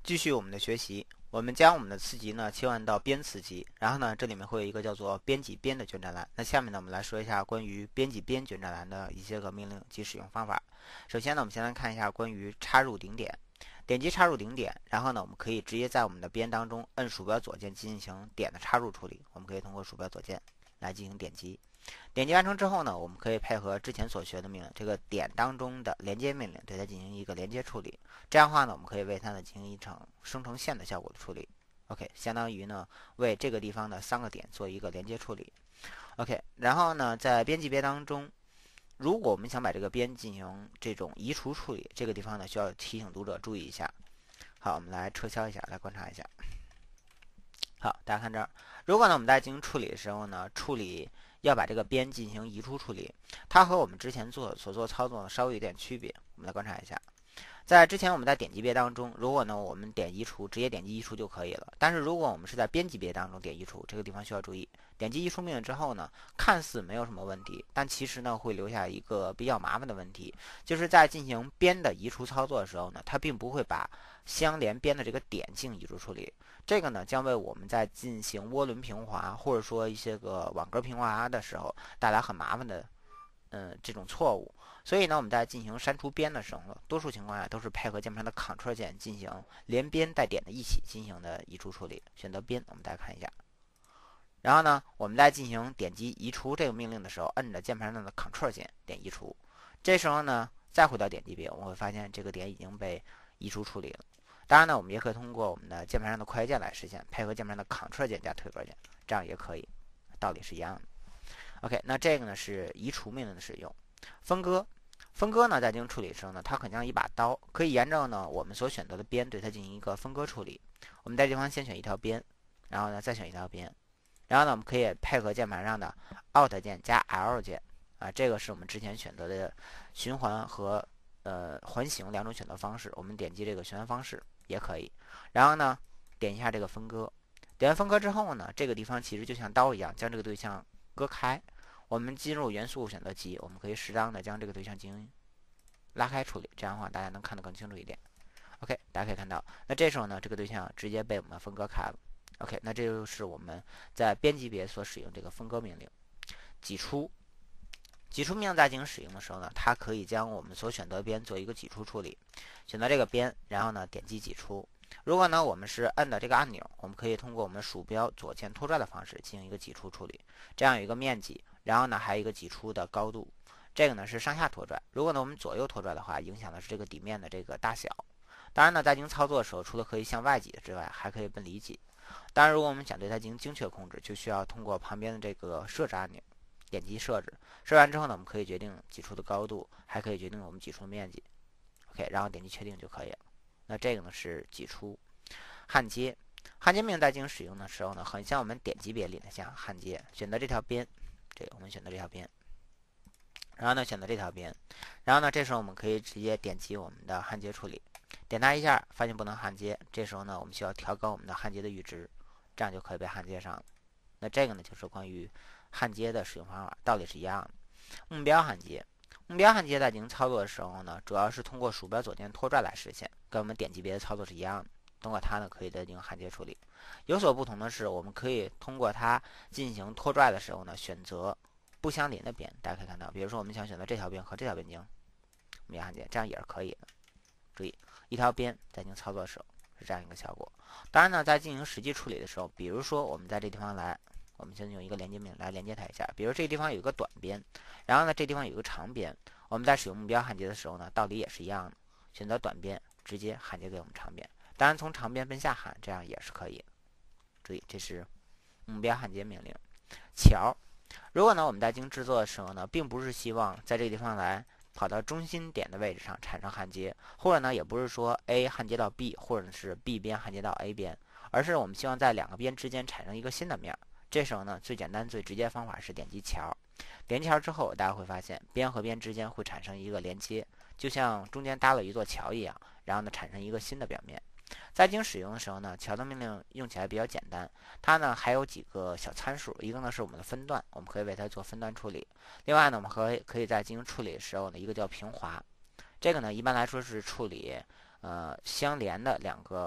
继续我们的学习，我们将我们的词集呢切换到编词集，然后呢这里面会有一个叫做编辑编的卷占栏。那下面呢我们来说一下关于编辑编卷占栏的一些个命令及使用方法。首先呢我们先来看一下关于插入顶点，点击插入顶点，然后呢我们可以直接在我们的编当中摁鼠标左键进行点的插入处理。我们可以通过鼠标左键来进行点击。点击完成之后呢，我们可以配合之前所学的命令，这个点当中的连接命令，对它进行一个连接处理。这样的话呢，我们可以为它呢进行一场生成线的效果的处理。OK， 相当于呢为这个地方的3个点做一个连接处理。OK， 然后呢在编辑别当中，如果我们想把这个边进行这种移除处理，这个地方呢需要提醒读者注意一下。好，我们来撤销一下，来观察一下。好，大家看这儿，如果呢我们在进行处理的时候呢，要把这个边进行移除处理，它和我们之前所做操作呢稍微有点区别。我们来观察一下，在之前我们在点击别当中，如果呢我们点移除，直接点击移除就可以了。但是如果我们是在编辑别当中点移除，这个地方需要注意，点击移除命令之后呢，看似没有什么问题，但其实呢会留下一个比较麻烦的问题，就是在进行边的移除操作的时候呢，它并不会把相连边的这个点进行移除处理。这个呢将为我们在进行涡轮平滑或者说一些个网格平滑的时候带来很麻烦的这种错误。所以呢我们在进行删除边的时候呢，多数情况下都是配合键盘的 Ctrl 键进行连边带点的一起进行的移除处理。选择边，我们再看一下，然后呢我们在进行点击移除这个命令的时候，摁着键盘上的 Ctrl 键点移除，这时候呢再回到点击别，我们会发现这个点已经被移除处理了。当然呢，我们也可以通过我们的键盘上的快捷键来实现，配合键盘的 Ctrl 键加推格键，这样也可以，道理是一样的。OK， 那这个呢是移除命令的使用。分割呢在进行处理的时候呢，它很像一把刀，可以沿着呢我们所选择的边对它进行一个分割处理。我们在这地方先选一条边，然后呢再选一条边，然后呢我们可以配合键盘上的 Alt 键加 L 键啊，这个是我们之前选择的循环和环形2种选择方式。我们点击这个循环方式也可以，然后呢点一下这个分割，点完分割之后呢，这个地方其实就像刀一样，将这个对象割开。我们进入元素选择集，我们可以适当的将这个对象进行拉开处理，这样的话大家能看得更清楚一点。OK， 大家可以看到，那这时候呢，这个对象直接被我们分割开了。OK， 那这就是我们在编辑别所使用这个分割命令。挤出命令在进行使用的时候呢，它可以将我们所选择的边做一个挤出处理。选择这个边，然后呢点击挤出。如果呢我们是摁的这个按钮，我们可以通过我们鼠标左键拖拽的方式进行一个挤出处理，这样有一个面积，然后呢还有一个挤出的高度。这个呢是上下拖拽，如果呢我们左右拖拽的话，影响的是这个底面的这个大小。当然呢在进行操作的时候，除了可以向外挤之外，还可以奔里挤。当然如果我们想对它进行精确控制，就需要通过旁边的这个设置按钮，点击设置，设完之后呢，我们可以决定挤出的高度，还可以决定我们挤出的面积。OK， 然后点击确定就可以了。那这个呢是挤出。焊接命令在进行使用的时候呢，很像我们点击别里的像焊接。选择这条边，我们选择这条边，然后呢选择这条边，然后呢这时候我们可以直接点击我们的焊接处理，点它一下，发现不能焊接，这时候呢我们需要调高我们的焊接的阈值，这样就可以被焊接上了。那这个呢就是关于焊接的使用方法，道理是一样的。目标焊接在进行操作的时候呢，主要是通过鼠标左键拖拽来实现，跟我们点击别的操作是一样的。通过它呢，可以进行焊接处理。有所不同的是，我们可以通过它进行拖拽的时候呢，选择不相邻的边。大家可以看到，比如说我们想选择这条边和这条边进行我们焊接，这样也是可以的。注意，一条边在进行操作的时候是这样一个效果。当然呢，在进行实际处理的时候，比如说我们在这地方来，我们先用一个连接命令来连接它一下。比如这个地方有一个短边，然后呢这地方有一个长边，我们在使用目标焊接的时候呢，道理也是一样的，选择短边直接焊接给我们长边。当然从长边奔下焊，这样也是可以。注意，这是目标焊接命令。桥，如果呢我们在进行制作的时候呢，并不是希望在这个地方来跑到中心点的位置上产生焊接，或者呢也不是说 A 焊接到 B， 或者是 B 边焊接到 A 边，而是我们希望在2个边之间产生一个新的面。这时候呢最简单最直接的方法是点击桥。点击桥之后，大家会发现边和边之间会产生一个连接，就像中间搭了一座桥一样，然后呢产生一个新的表面。在进行使用的时候呢，桥的命令用起来比较简单，它呢还有几个小参数，一个呢是我们的分段，我们可以为它做分段处理。另外呢，我们可以在进行处理的时候呢，一个叫平滑，这个呢一般来说是处理相连的2个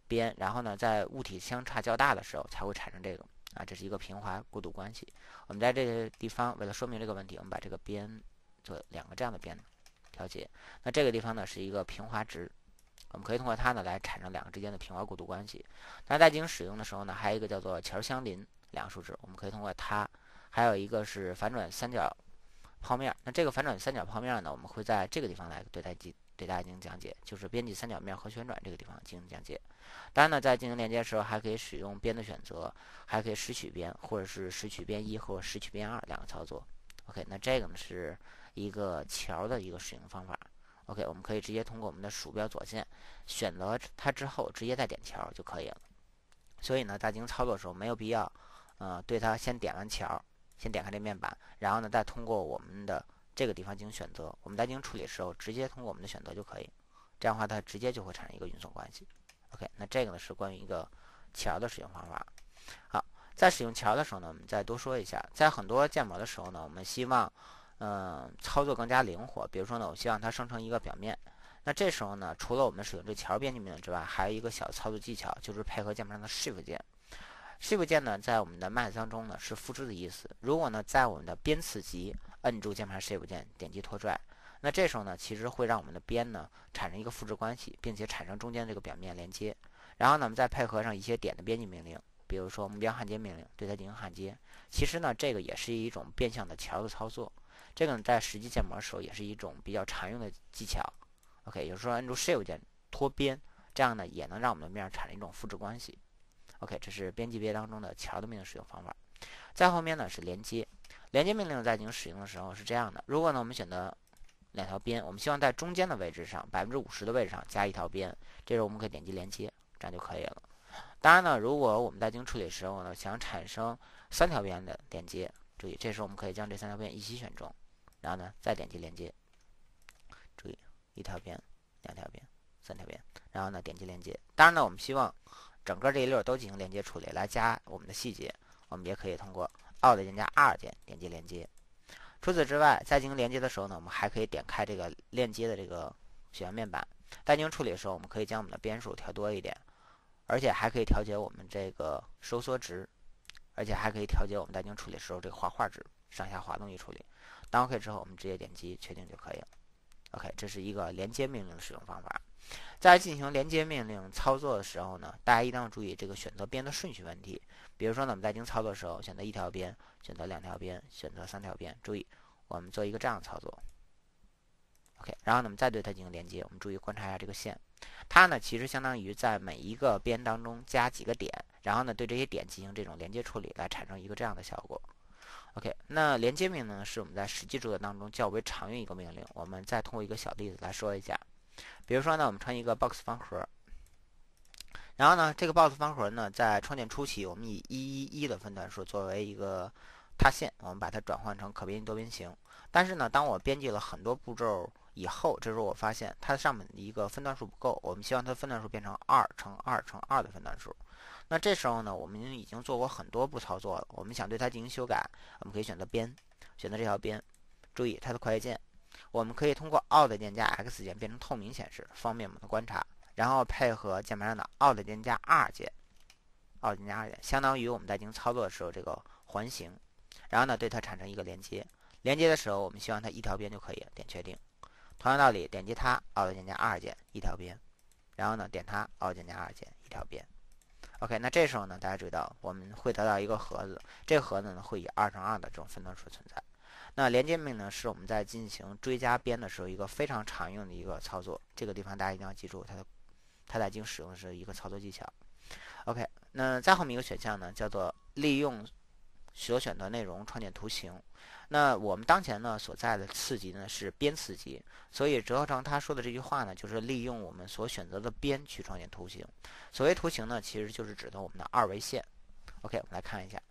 边，然后呢，在物体相差较大的时候才会产生这个啊，这是一个平滑过渡关系。我们在这个地方为了说明这个问题，我们把这个边做2个这样的边调节。那这个地方呢是一个平滑值，我们可以通过它呢来产生2个之间的平滑过渡关系。那在进行使用的时候呢，还有一个叫做桥相邻2个数值，我们可以通过它，还有一个是反转三角泡面。那这个反转三角泡面呢，我们会在这个地方来对大家进行讲解，就是边际三角面和旋转这个地方进行讲解。当然呢，在进行连接的时候，还可以使用边的选择，还可以拾取边，或者是拾取边1或者拾取边22个操作。OK， 那这个呢是一个桥的一个使用方法。OK， 我们可以直接通过我们的鼠标左键选择它之后，直接再点桥就可以了。所以呢，在进行操作的时候，没有必要对它先点完桥，先点开这面板，然后呢再通过我们的这个地方进行选择。我们在进行处理的时候，直接通过我们的选择就可以。这样的话，它直接就会产生一个运送关系。OK， 那这个呢是关于一个桥的使用方法。好，在使用桥的时候呢，我们再多说一下，在很多建模的时候呢，我们希望操作更加灵活。比如说呢，我希望它生成一个表面。那这时候呢，除了我们使用这桥编辑命令之外，还有一个小的操作技巧，就是配合键盘上的 Shift 键。Shift 键呢，在我们的 Math 当中呢是复制的意思。如果呢，在我们的编词集摁住键盘 Shift 键，点击拖拽，那这时候呢，其实会让我们的边呢产生一个复制关系，并且产生中间这个表面连接。然后呢，我们再配合上一些点的编辑命令，比如说目标焊接命令，对它进行焊接。其实呢，这个也是一种变相的桥的操作。这个呢，在实际建模的时候也是一种比较常用的技巧。OK， 有时候按住 Shift 键拖边，这样呢也能让我们的面产生一种复制关系。OK， 这是编辑别当中的桥的命令使用方法。再后面呢是连接，连接命令在进行使用的时候是这样的：如果呢我们选择2条边，我们希望在中间的位置上50%的位置上加1条边，这时候我们可以点击连接，这样就可以了。当然呢，如果我们在进行处理的时候呢，想产生3条边的连接，注意这时候我们可以将这3条边一起选中，然后呢再点击连接，注意1条边、2条边、3条边，然后呢点击连接。当然呢，我们希望整个这一溜都进行连接处理，来加我们的细节，我们也可以通过 Alt 键加 R 键点击连接。除此之外，在进行连接的时候呢，我们还可以点开这个链接的这个选项面板。在进行处理的时候，我们可以将我们的边数调多一点，而且还可以调节我们这个收缩值，而且还可以调节我们在进行处理的时候这个画画值，上下滑动一处理。当 OK 之后，我们直接点击确定就可以了。OK， 这是一个连接命令的使用方法。在进行连接命令操作的时候呢，大家一定要注意这个选择边的顺序问题。比如说呢，我们在进行操作的时候，选择1条边，选择2条边，选择3条边。注意，我们做一个这样的操作。OK， 然后呢，我们再对它进行连接。我们注意观察一下这个线，它呢其实相当于在每一个边当中加几个点，然后呢对这些点进行这种连接处理，来产生一个这样的效果。OK， 那连接命令是我们在实际作业当中较为常用一个命令。我们再通过一个小例子来说一下。比如说呢，我们创一个 box 方盒，然后呢，这个 box 方盒呢，在创建初期，我们以111的分段数作为一个踏线，我们把它转换成可编辑多边形。但是呢，当我编辑了很多步骤以后，这时候我发现它上面的一个分段数不够，我们希望它的分段数变成2乘2乘2的分段数。那这时候呢，我们已经做过很多步操作了，我们想对它进行修改，我们可以选择边，选择这条边，注意它的快捷键。我们可以通过 Alt 键加 X 键变成透明显示，方便我们的观察。然后配合键盘上的 Alt 键加 R 键，Alt 键加 R 键相当于我们在进行操作的时候这个环形。然后呢，对它产生一个连接。连接的时候，我们希望它1条边就可以，点确定。同样道理，点击它 Alt 键加 R 键1条边，然后呢点它 Alt 键加 R 键1条边。OK， 那这时候呢，大家注意到我们会得到一个盒子，这个盒子呢会以2乘2的这种分段数存在。那连接命令是我们在进行追加边的时候一个非常常用的一个操作，这个地方大家一定要记住它在进行使用的是一个操作技巧。OK， 那再后面一个选项呢叫做利用所选的内容创建图形。那我们当前呢所在的次级呢是边次级，所以折合成他说的这句话呢，就是利用我们所选择的边去创建图形。所谓图形呢，其实就是指的我们的2维线。OK， 我们来看一下。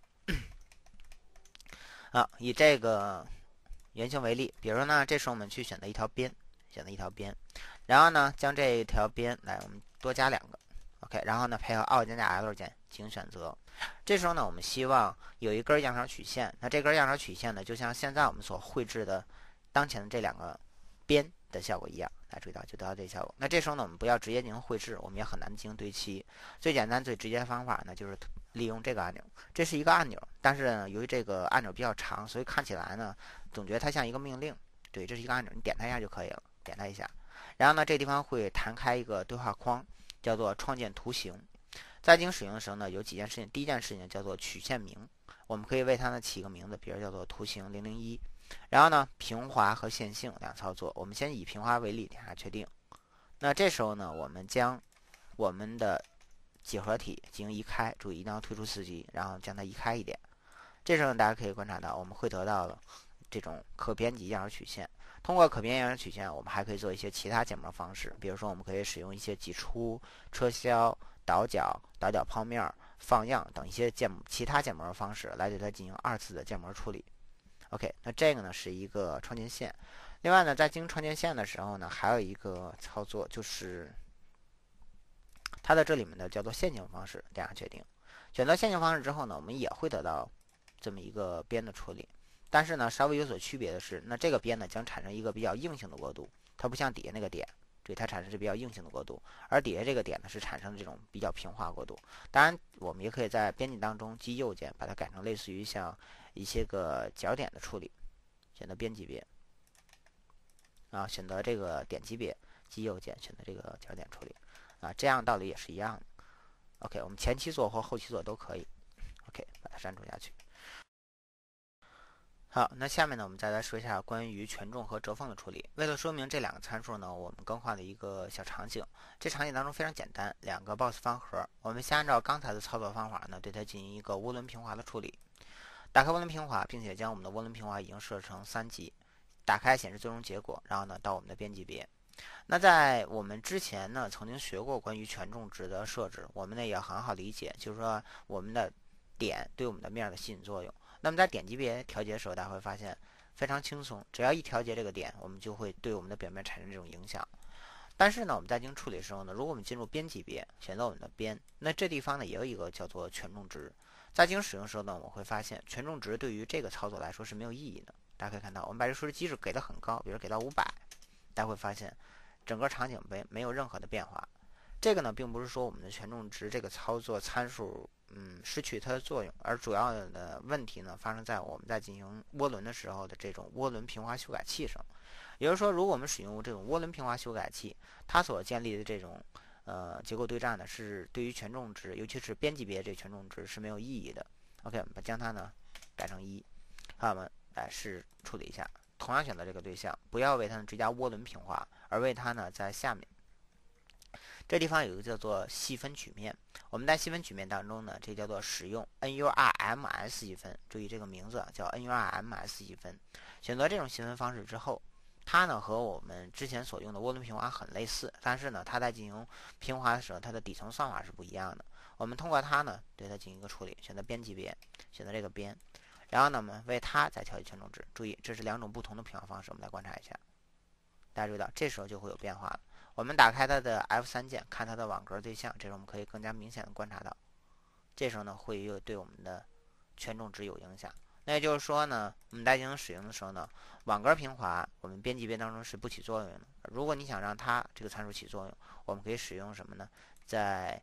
以这个圆形为例，比如说呢，这时候我们去选择一条边，然后呢，将这条边来我们多加2个 ，OK， 然后呢，配合 Alt 键加 L 键进行选择。这时候呢，我们希望有一根样条曲线，那这根样条曲线呢，就像现在我们所绘制的当前的这2个边的效果一样，大家注意到就得到这个效果。那这时候呢，我们不要直接进行绘制，我们也很难进行对齐。最简单最直接的方法呢，就是利用这个按钮。这是一个按钮，但是呢，由于这个按钮比较长，所以看起来呢，总觉得它像一个命令。对，这是一个按钮，你点它一下就可以了，点它一下。然后呢，这地方会弹开一个对话框，叫做创建图形。在进行使用的时候呢，有几件事情。第一件事情叫做曲线名，我们可以为它呢起一个名字，比如叫做图形001。然后呢，平滑和线性两操作，我们先以平滑为例，点下确定。那这时候呢，我们将我们的几何体进行移开，注意一定要退出四级，然后将它移开一点。这时候大家可以观察到，我们会得到了这种可编辑样式曲线。通过可编辑样式曲线，我们还可以做一些其他建模方式，比如说我们可以使用一些挤出、撤销、倒角、倒角剖面、放样等一些其他建模方式来对它进行二次的建模处理。OK， 那这个呢是一个创建线。另外呢，在进行创建线的时候呢，还有一个操作就是它的这里面的叫做线性方式，点下确定。选择线性方式之后呢，我们也会得到这么一个边的处理。但是呢，稍微有所区别的是，那这个边呢将产生一个比较硬性的过渡，它不像底下那个点，对，它产生是比较硬性的过渡，而底下这个点呢是产生这种比较平滑过渡。当然，我们也可以在编辑当中击右键把它改成类似于像一些个角点的处理，选择编辑边，啊，选择这个点击边，击右键选择这个角点处理，啊，这样道理也是一样的。OK， 我们前期做或后期做都可以。OK， 把它删除下去。好，那下面呢，我们再来说一下关于权重和折缝的处理。为了说明这两个参数呢，我们更换了一个小场景。这场景当中非常简单，两个 box 方盒，我们先按照刚才的操作方法呢，对它进行一个涡轮平滑的处理。打开涡轮平滑，并且将我们的涡轮平滑已经设成3级。打开显示最终结果，然后呢，到我们的编辑别。那在我们之前呢，曾经学过关于权重值的设置，我们呢也很好理解，就是说我们的点对我们的面的吸引作用。那么在点击别调节的时候，大家会发现非常轻松，只要一调节这个点，我们就会对我们的表面产生这种影响。但是呢，我们在进行处理的时候呢，如果我们进入编辑别，选择我们的边，那这地方呢也有一个叫做权重值。在进行使用的时候呢，我们会发现权重值对于这个操作来说是没有意义的。大家可以看到，我们把这数值机制给得很高，比如给到500，大家会发现整个场景没有任何的变化。这个呢，并不是说我们的权重值这个操作参数失去它的作用，而主要的问题呢发生在我们在进行涡轮的时候的这种涡轮平滑修改器上。也就是说，如果我们使用这种涡轮平滑修改器，它所建立的这种结构对战呢，是对于权重值，尤其是编辑别这权重值是没有意义的。OK， 我们将它呢改成1，好，我们来试处理一下。同样选择这个对象，不要为它追加涡轮平滑，而为它呢在下面这地方有一个叫做细分曲面。我们在细分曲面当中呢，这叫做使用 NURMS 细分，注意这个名字叫 NURMS 细分。选择这种细分方式之后，它呢和我们之前所用的涡轮平滑很类似，但是呢它在进行平滑的时候，它的底层算法是不一样的。我们通过它呢对它进行一个处理，选择编辑边，选择这个边，然后呢我们为它再调节权重值。注意这是2种不同的平滑方式，我们来观察一下。大家注意到这时候就会有变化了。我们打开它的 F3 键，看它的网格对象，这时候我们可以更加明显的观察到，这时候呢会又对我们的权重值有影响。那也就是说呢，我们在进行使用的时候呢，网格平滑我们编辑边当中是不起作用的。如果你想让它这个参数起作用，我们可以使用什么呢？在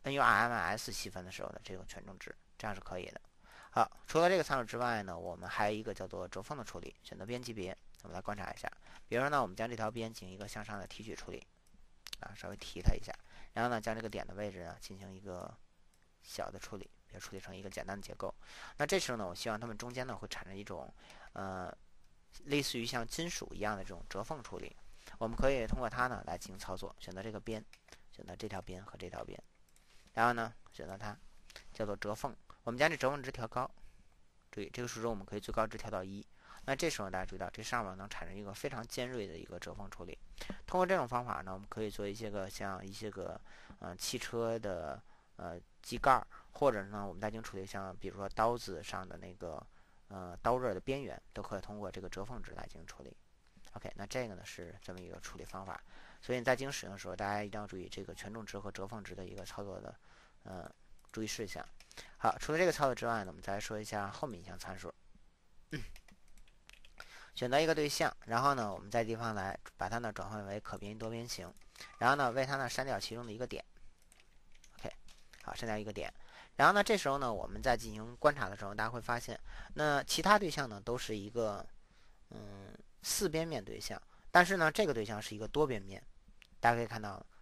NURMS 细分的时候的这个权重值，这样是可以的。好，除了这个参数之外呢，我们还有一个叫做折缝的处理，选择编辑别，我们来观察一下。比如说呢，我们将这条边进行一个向上的提取处理，稍微提它一下，然后呢，将这个点的位置呢进行一个小的处理，比如处理成一个简单的结构。那这时候呢，我希望它们中间呢会产生一种类似于像金属一样的这种折缝处理。我们可以通过它呢来进行操作，选择这个边，选择这条边和这条边，然后呢选择它叫做折缝。我们将这折缝值调高，注意这个数值我们可以最高值调到1。那这时候大家注意到，这上面能产生一个非常尖锐的一个折缝处理。通过这种方法呢，我们可以做一些个像一些个汽车的机盖，或者呢我们在进行处理像比如说刀子上的那个刀刃的边缘，都可以通过这个折缝值来进行处理。OK， 那这个呢是这么一个处理方法。所以你在进行使用的时候，大家一定要注意这个权重值和折缝值的一个操作的注意事项。好，除了这个操作之外呢，我们再来说一下后面一项参数。 选择一个对象，然后呢，我们在地方来把它呢转换为可变异多边形，然后呢为它呢删掉其中的一个点。OK， 好，删掉一个点。然后呢，这时候呢，我们在进行观察的时候，大家会发现，那其他对象呢都是一个四边面对象，但是呢，这个对象是一个多边面。大家可以看到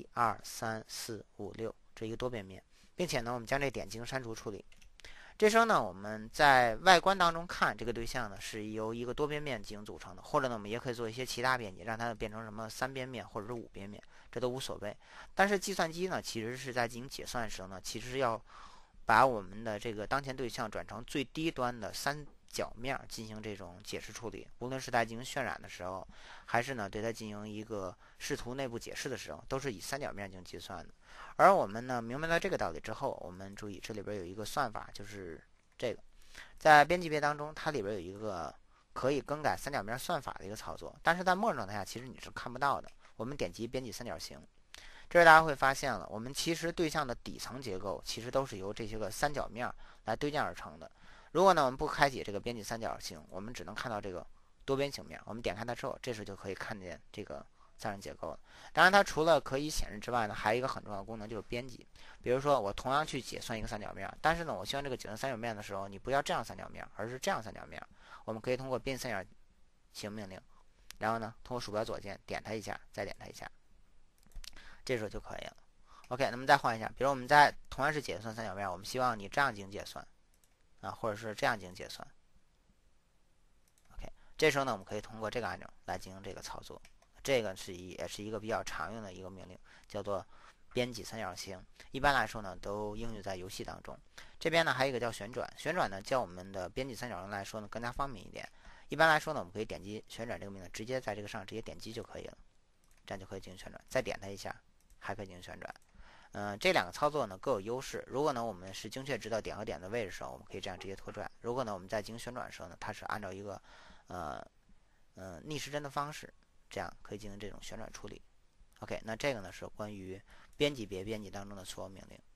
1、2、3、4、5、6这一个多边面，并且呢，我们将这点进行删除处理。这时候呢，我们在外观当中看这个对象呢是由一个多边面进行组成的，或者呢，我们也可以做一些其他编辑，让它变成什么3边面或者是5边面，这都无所谓。但是计算机呢，其实是在进行解算的时候呢，其实是要把我们的这个当前对象转成最低端的三角面进行这种解释处理，无论是在进行渲染的时候，还是呢对它进行一个视图内部解释的时候，都是以三角面进行计算的。而我们呢明白了这个道理之后，我们注意这里边有一个算法，就是这个在编辑别当中，它里边有一个可以更改三角面算法的一个操作，但是在默认状态下其实你是看不到的。我们点击编辑三角形，这时大家会发现了，我们其实对象的底层结构其实都是由这些个三角面来堆建而成的。如果呢我们不开启这个编辑三角形，我们只能看到这个多边形面。我们点开它之后，这时就可以看见这个三角结构了。当然，它除了可以显示之外呢，还有一个很重要的功能就是编辑。比如说，我同样去解算一个三角面，但是呢，我希望这个解算三角面的时候，你不要这样三角面，而是这样三角面。我们可以通过编辑三角形命令，然后呢，通过鼠标左键点它一下，再点它一下，这时候就可以了。OK， 那么再换一下，比如我们在同样是解算三角面，我们希望你这样进行解算啊，或者是这样进行解算。OK， 这时候呢，我们可以通过这个按钮来进行这个操作。这个也是一个比较常用的一个命令，叫做编辑三角形。一般来说呢，都应用在游戏当中。这边呢还有一个叫旋转，旋转呢较我们的编辑三角形来说呢更加方便一点。一般来说呢，我们可以点击旋转这个命令，直接在这个上直接点击就可以了，这样就可以进行旋转。再点它一下，还可以进行旋转。这两个操作呢各有优势。如果呢我们是精确知道点和点的位置的时候，我们可以这样直接拖拽。如果呢我们在进行旋转的时候呢，它是按照一个逆时针的方式，这样可以进行这种旋转处理。OK， 那这个呢是关于编辑别编辑当中的所有命令。